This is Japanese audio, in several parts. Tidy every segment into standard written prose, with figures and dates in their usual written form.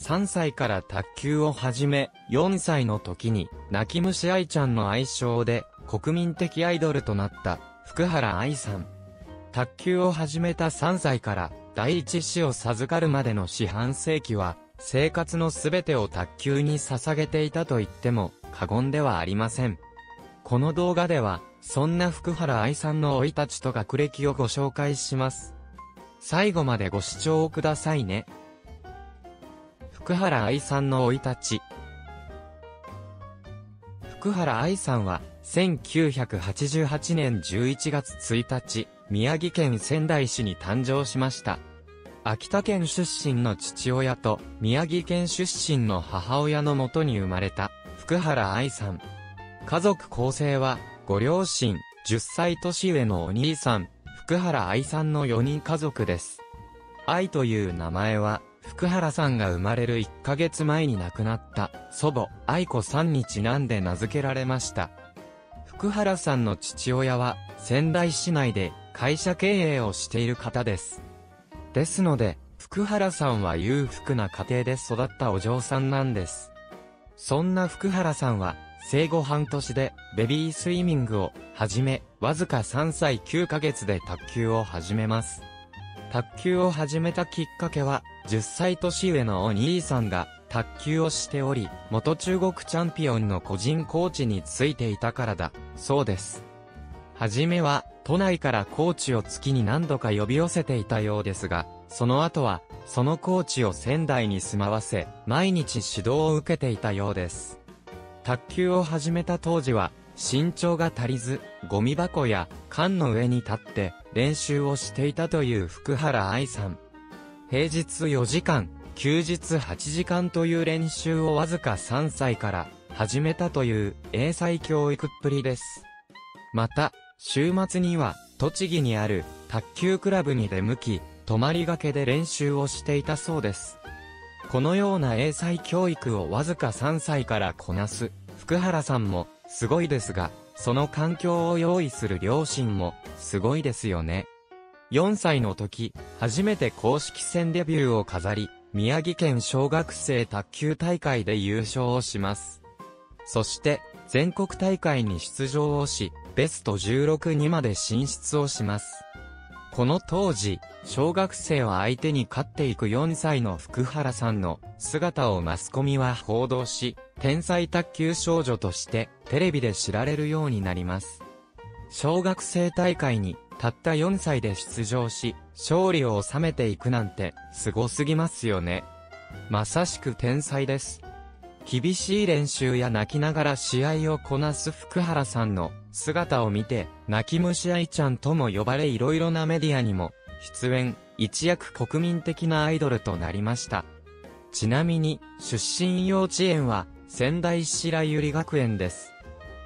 3歳から卓球を始め、4歳の時に、泣き虫愛ちゃんの愛称で、国民的アイドルとなった、福原愛さん。卓球を始めた3歳から、第一子を授かるまでの四半世紀は、生活のすべてを卓球に捧げていたと言っても、過言ではありません。この動画では、そんな福原愛さんの生い立ちと学歴をご紹介します。最後までご視聴くださいね。福原愛さんの生い立ち。福原愛さんは、1988年11月1日、宮城県仙台市に誕生しました。秋田県出身の父親と宮城県出身の母親のもとに生まれた福原愛さん。家族構成は、ご両親、10歳年上のお兄さん、福原愛さんの4人家族です。愛という名前は、福原さんが生まれる1ヶ月前に亡くなった祖母、愛子さんにちなんで名付けられました。福原さんの父親は、仙台市内で会社経営をしている方です。ですので、福原さんは裕福な家庭で育ったお嬢さんなんです。そんな福原さんは、生後半年でベビースイミングを始め、わずか3歳9ヶ月で卓球を始めます。卓球を始めたきっかけは、10歳年上のお兄さんが卓球をしており、元中国チャンピオンの個人コーチについていたからだ、そうです。はじめは、都内からコーチを月に何度か呼び寄せていたようですが、その後は、そのコーチを仙台に住まわせ、毎日指導を受けていたようです。卓球を始めた当時は、身長が足りず、ゴミ箱や缶の上に立って練習をしていたという福原愛さん。平日4時間、休日8時間という練習をわずか3歳から始めたという英才教育っぷりです。また、週末には栃木にある卓球クラブに出向き、泊まりがけで練習をしていたそうです。このような英才教育をわずか3歳からこなす福原さんもすごいですが、その環境を用意する両親もすごいですよね。4歳の時、初めて公式戦デビューを飾り、宮城県小学生卓球大会で優勝をします。そして、全国大会に出場をし、ベスト16にまで進出をします。この当時、小学生を相手に勝っていく4歳の福原さんの姿をマスコミは報道し、天才卓球少女としてテレビで知られるようになります。小学生大会にたった4歳で出場し、勝利を収めていくなんてすごすぎますよね。まさしく天才です。厳しい練習や泣きながら試合をこなす福原さんの姿を見て、泣き虫愛ちゃんとも呼ばれいろいろなメディアにも出演、一躍国民的なアイドルとなりました。ちなみに、出身幼稚園は仙台市白百合学園です。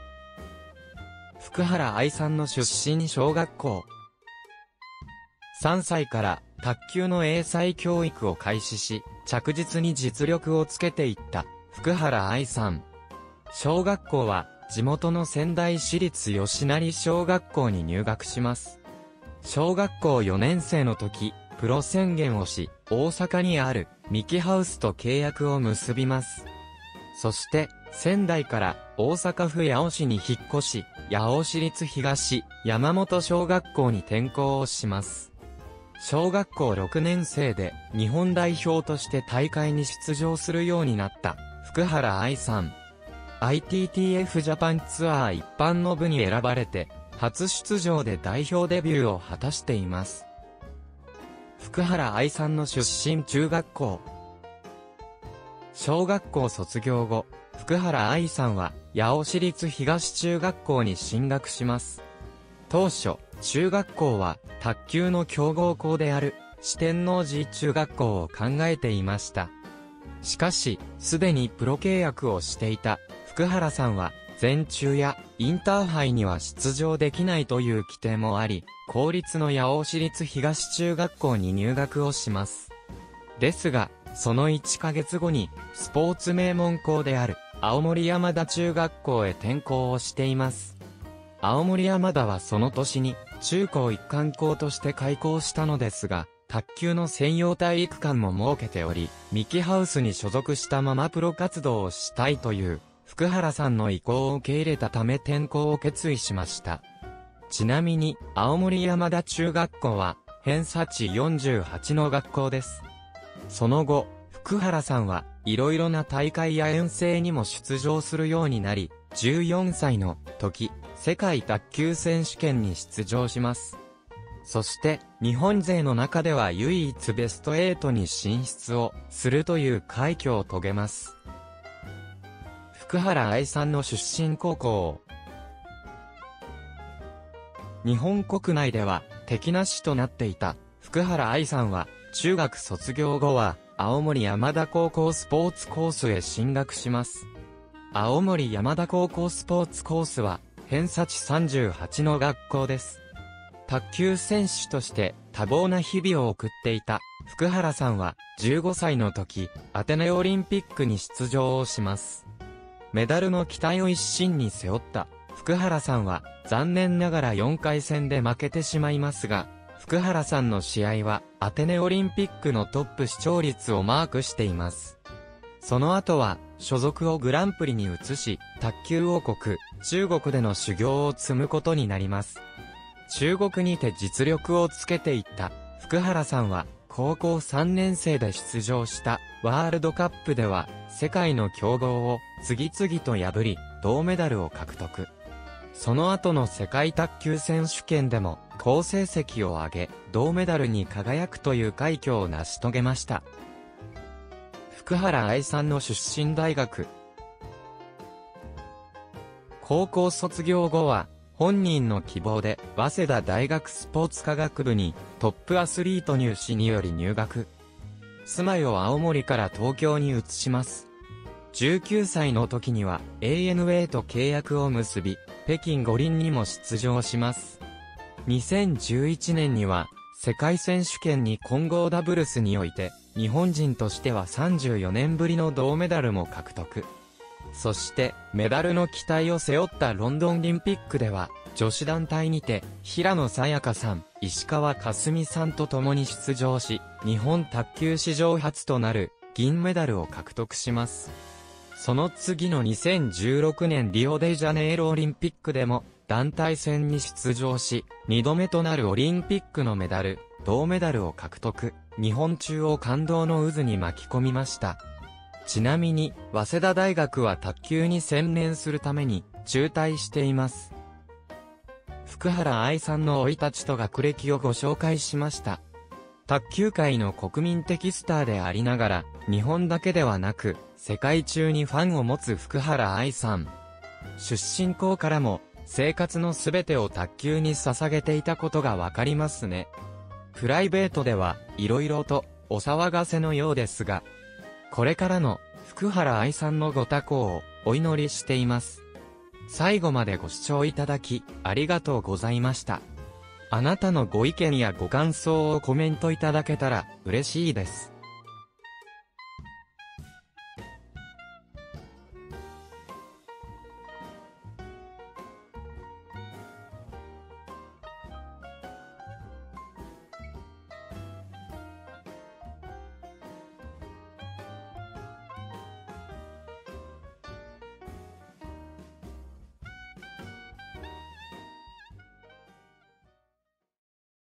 福原愛さんの出身小学校。3歳から卓球の英才教育を開始し、着実に実力をつけていった福原愛さん。小学校は地元の仙台市立吉成小学校に入学します。小学校4年生の時、プロ宣言をし、大阪にあるミキハウスと契約を結びます。そして、仙台から大阪府八尾市に引っ越し、八尾市立東山本小学校に転校をします。小学校6年生で日本代表として大会に出場するようになった福原愛さん。ITTF ジャパンツアー一般の部に選ばれて、初出場で代表デビューを果たしています。福原愛さんの出身中学校。小学校卒業後、福原愛さんは八尾市立東中学校に進学します。当初、中学校は卓球の強豪校である四天王寺中学校を考えていました。しかし、すでにプロ契約をしていた福原さんは、全中やインターハイには出場できないという規定もあり、公立の八尾市立東中学校に入学をします。ですが、その1ヶ月後に、スポーツ名門校である青森山田中学校へ転校をしています。青森山田はその年に中高一貫校として開校したのですが、 卓球の専用体育館も設けており、ミキハウスに所属したままプロ活動をしたいという、福原さんの意向を受け入れたため転校を決意しました。ちなみに、青森山田中学校は、偏差値48の学校です。その後、福原さんはいろいろな大会や遠征にも出場するようになり、14歳の時、世界卓球選手権に出場します。そして、日本勢の中では唯一ベスト8に進出をするという快挙を遂げます。福原愛さんの出身高校。日本国内では敵なしとなっていた福原愛さんは中学卒業後は青森山田高校スポーツコースへ進学します。青森山田高校スポーツコースは偏差値38の学校です。卓球選手として多忙な日々を送っていた福原さんは15歳の時アテネオリンピックに出場をします。メダルの期待を一身に背負った福原さんは残念ながら4回戦で負けてしまいますが、福原さんの試合はアテネオリンピックのトップ視聴率をマークしています。その後は所属をグランプリに移し、卓球王国中国での修行を積むことになります。中国にて実力をつけていった福原さんは高校3年生で出場したワールドカップでは世界の強豪を次々と破り銅メダルを獲得。その後の世界卓球選手権でも好成績を挙げ銅メダルに輝くという快挙を成し遂げました。福原愛さんの出身大学。高校卒業後は本人の希望で早稲田大学スポーツ科学部にトップアスリート入試により入学。住まいを青森から東京に移します。19歳の時には ANA と契約を結び、北京五輪にも出場します。2011年には世界選手権に混合ダブルスにおいて日本人としては34年ぶりの銅メダルも獲得。そしてメダルの期待を背負ったロンドンオリンピックでは女子団体にて平野早矢香さん、石川佳純さんと共に出場し、日本卓球史上初となる銀メダルを獲得します。その次の2016年リオデジャネイロオリンピックでも団体戦に出場し、2度目となるオリンピックのメダル、銅メダルを獲得、日本中を感動の渦に巻き込みました。ちなみに、早稲田大学は卓球に専念するために中退しています。福原愛さんの生い立ちと学歴をご紹介しました。卓球界の国民的スターでありながら、日本だけではなく、世界中にファンを持つ福原愛さん。出身校からも、生活のすべてを卓球に捧げていたことがわかりますね。プライベートでは、色々とお騒がせのようですが、これからの福原愛さんのご多幸をお祈りしています。最後までご視聴いただき、ありがとうございました。あなたのご意見やご感想をコメントいただけたら嬉しいです。